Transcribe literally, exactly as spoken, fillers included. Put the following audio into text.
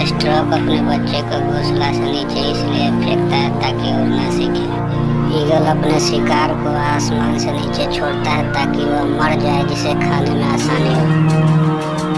Stroke अपने बच्चे को घोंसला से नीचे इसलिए फेंकता है ताकि उड़ ना सीखे। ईगल अपने शिकार को आसमान से नीचे छोड़ता है ताकि वह मर जाए, जिसे खाने में आसानी हो।